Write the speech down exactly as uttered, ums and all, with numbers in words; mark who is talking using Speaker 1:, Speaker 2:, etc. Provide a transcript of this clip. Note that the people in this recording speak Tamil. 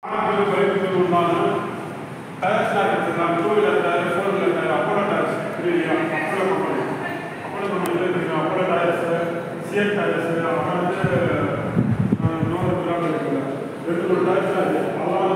Speaker 1: மாணவர்கள் பயிற்சிக்கு உண்டான டயர்ஸ்லாம் எடுத்துக்கலாம். Two wheeler tyre, four wheeler tyre, Apollo tyres, Apollo company Apollo company Apollo tyres, CN tyres, அப்புறம் வந்து நூறு கிலோமீட்டர் இருக்குது. ரெண்டு மூணு டயர்ஸ் இருக்குது. அதெல்லாம்